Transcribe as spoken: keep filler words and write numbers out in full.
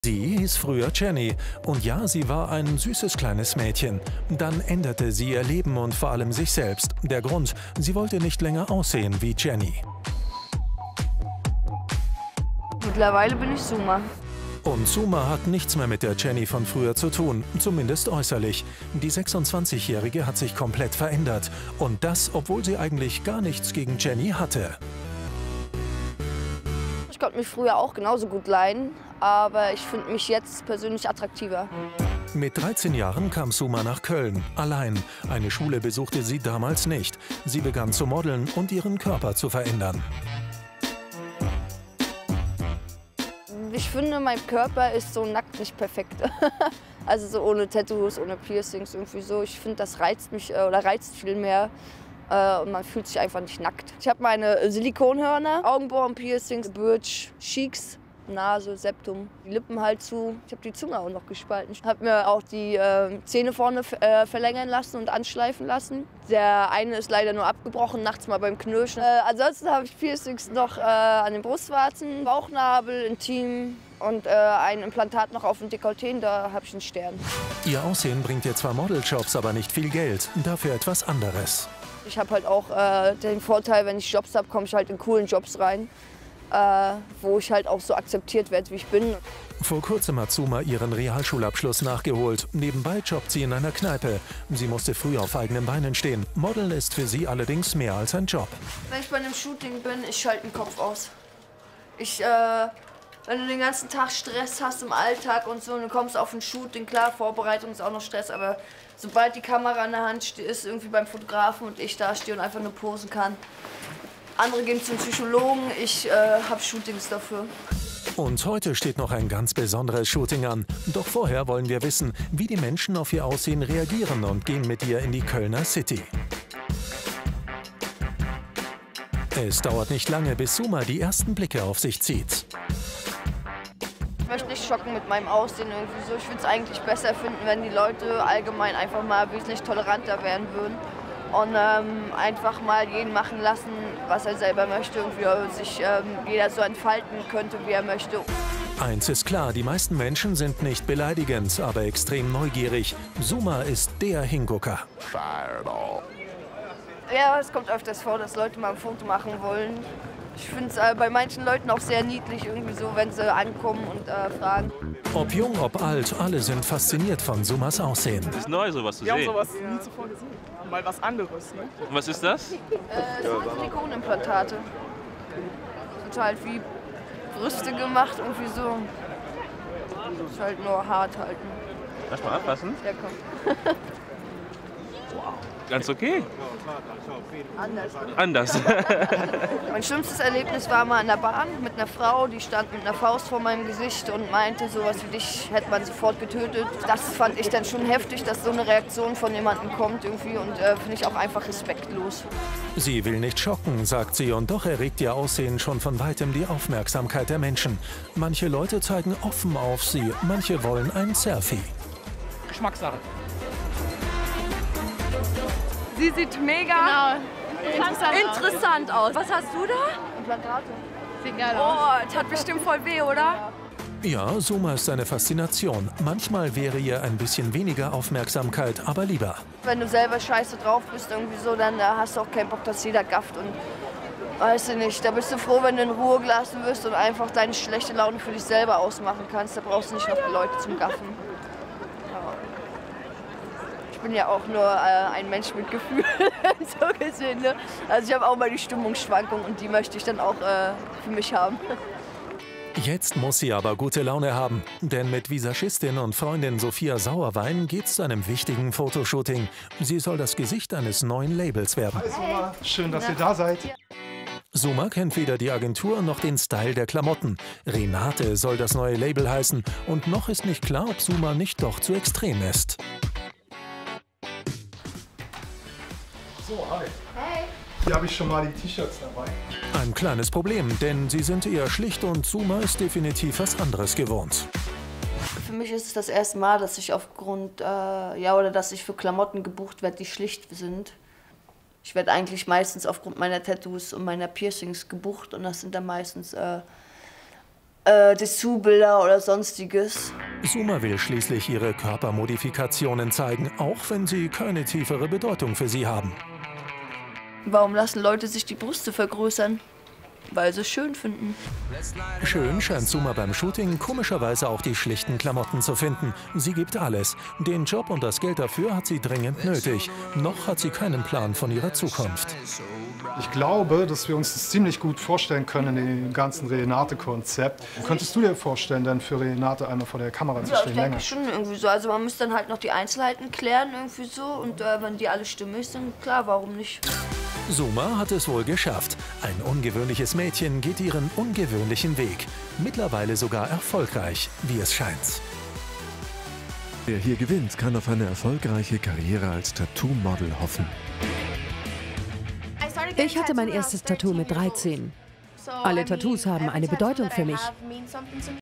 Sie hieß früher Jenny und ja, sie war ein süßes kleines Mädchen. Dann änderte sie ihr Leben und vor allem sich selbst. Der Grund, sie wollte nicht länger aussehen wie Jenny. Mittlerweile bin ich Suma. Und Suma hat nichts mehr mit der Jenny von früher zu tun, zumindest äußerlich. Die sechsundzwanzigjährige hat sich komplett verändert. Und das, obwohl sie eigentlich gar nichts gegen Jenny hatte. Ich konnte mich früher auch genauso gut leiden, aber ich finde mich jetzt persönlich attraktiver. Mit dreizehn Jahren kam Suma nach Köln, allein. Eine Schule besuchte sie damals nicht. Sie begann zu modeln und ihren Körper zu verändern. Ich finde, mein Körper ist so nackt nicht perfekt. Also so ohne Tattoos, ohne Piercings, irgendwie so. Ich finde, das reizt mich äh, oder reizt viel mehr. Äh, und man fühlt sich einfach nicht nackt. Ich habe meine Silikonhörner, Augenbrauen-Piercings, Bridge, Cheeks, Nase, Septum, die Lippen halt zu. Ich habe die Zunge auch noch gespalten. Ich habe mir auch die äh, Zähne vorne äh, verlängern lassen und anschleifen lassen. Der eine ist leider nur abgebrochen, nachts mal beim Knirschen. Äh, ansonsten habe ich Piercings noch äh, an den Brustwarzen, Bauchnabel, Intim und äh, ein Implantat noch auf dem Dekolleté, da habe ich einen Stern. Ihr Aussehen bringt ihr zwar Modeljobs, aber nicht viel Geld. Dafür etwas anderes. Ich habe halt auch äh, den Vorteil, wenn ich Jobs habe, komme ich halt in coolen Jobs rein. Äh, wo ich halt auch so akzeptiert werde, wie ich bin. Vor kurzem hat Suma ihren Realschulabschluss nachgeholt. Nebenbei jobbt sie in einer Kneipe. Sie musste früh auf eigenen Beinen stehen. Modeln ist für sie allerdings mehr als ein Job. Wenn ich bei einem Shooting bin, ich schalte den Kopf aus. Ich, äh, wenn du den ganzen Tag Stress hast im Alltag und so, und du kommst auf ein Shooting, klar, Vorbereitung ist auch noch Stress, aber sobald die Kamera in der Hand ist, irgendwie beim Fotografen und ich da stehe und einfach nur posen kann, andere gehen zum Psychologen, ich äh, habe Shootings dafür. Und heute steht noch ein ganz besonderes Shooting an. Doch vorher wollen wir wissen, wie die Menschen auf ihr Aussehen reagieren und gehen mit ihr in die Kölner City. Es dauert nicht lange, bis Suma die ersten Blicke auf sich zieht. Ich möchte nicht schocken mit meinem Aussehen irgendwie so. Ich würde es eigentlich besser finden, wenn die Leute allgemein einfach mal wesentlich toleranter werden würden. Und ähm, einfach mal jeden machen lassen, was er selber möchte und wie er sich ähm, jeder so entfalten könnte, wie er möchte. Eins ist klar, die meisten Menschen sind nicht beleidigend, aber extrem neugierig. Suma ist der Hingucker. Ja, es kommt öfters vor, dass Leute mal ein Foto machen wollen. Ich finde es äh, bei manchen Leuten auch sehr niedlich, irgendwie so, wenn sie ankommen und äh, fragen. Ob jung, ob alt, alle sind fasziniert von Sumas Aussehen. Das ist neu, sowas zu Wir sehen. haben sowas nie zuvor gesehen. Mal was anderes, ne? Und was ist das? Äh, es sind Silikonimplantate. Es wird halt wie Brüste gemacht, irgendwie so. Ist halt nur hart halten. Lass mal anfassen. Ja, komm. Ganz okay. Anders. Ne? Anders. Mein schlimmstes Erlebnis war mal in der Bahn mit einer Frau, die stand mit einer Faust vor meinem Gesicht und meinte, sowas wie dich hätte man sofort getötet. Das fand ich dann schon heftig, dass so eine Reaktion von jemandem kommt irgendwie und äh, finde ich auch einfach respektlos. Sie will nicht schocken, sagt sie, und doch erregt ihr Aussehen schon von weitem die Aufmerksamkeit der Menschen. Manche Leute zeigen offen auf sie, manche wollen ein Selfie. Geschmackssache. Sie sieht mega genau. interessant, interessant aus. Was hast du da? Implantate. Sieht geil aus. Oh, das hat bestimmt voll weh, oder? Ja, Suma ist eine Faszination. Manchmal wäre ihr ein bisschen weniger Aufmerksamkeit, aber lieber. Wenn du selber scheiße drauf bist, irgendwie so, dann äh, hast du auch keinen Bock, dass jeder gafft. Und weißt du nicht, da bist du froh, wenn du in Ruhe gelassen wirst und einfach deine schlechte Laune für dich selber ausmachen kannst. Da brauchst du nicht noch die Leute zum Gaffen. Ja. Ich bin ja auch nur äh, ein Mensch mit Gefühl, so gesehen. Ne? Also ich habe auch mal die Stimmungsschwankung und die möchte ich dann auch äh, für mich haben. Jetzt muss sie aber gute Laune haben, denn mit Visagistin und Freundin Sophia Sauerwein geht's zu einem wichtigen Fotoshooting. Sie soll das Gesicht eines neuen Labels werden. Hi Suma, schön, dass ihr da seid. Suma kennt weder die Agentur noch den Style der Klamotten. Renate soll das neue Label heißen und noch ist nicht klar, ob Suma nicht doch zu extrem ist. So, hi. Hey. Hier habe ich schon mal die T-Shirts dabei. Ein kleines Problem, denn sie sind eher schlicht und Suma ist definitiv was anderes gewohnt. Für mich ist es das erste Mal, dass ich aufgrund, äh, ja, oder dass ich für Klamotten gebucht werde, die schlicht sind. Ich werde eigentlich meistens aufgrund meiner Tattoos und meiner Piercings gebucht und das sind dann meistens äh, äh, Dessous-Bilder oder sonstiges. Suma will schließlich ihre Körpermodifikationen zeigen, auch wenn sie keine tiefere Bedeutung für sie haben. Warum lassen Leute sich die Brüste vergrößern? Weil sie es schön finden. Schön scheint Suma beim Shooting komischerweise auch die schlichten Klamotten zu finden. Sie gibt alles. Den Job und das Geld dafür hat sie dringend nötig. Noch hat sie keinen Plan von ihrer Zukunft. Ich glaube, dass wir uns das ziemlich gut vorstellen können in dem ganzen Renate-Konzept. Könntest du dir vorstellen, denn für Renate einmal vor der Kamera zu Ja, ich stehen denke länger? schon irgendwie so. Also man müsste dann halt noch die Einzelheiten klären irgendwie so. Und äh, wenn die alle stimmig sind, klar, warum nicht? Suma hat es wohl geschafft. Ein ungewöhnliches Mädchen geht ihren ungewöhnlichen Weg. Mittlerweile sogar erfolgreich, wie es scheint. Wer hier gewinnt, kann auf eine erfolgreiche Karriere als Tattoo-Model hoffen. Ich hatte mein erstes Tattoo mit dreizehn. Alle Tattoos haben eine Bedeutung für mich.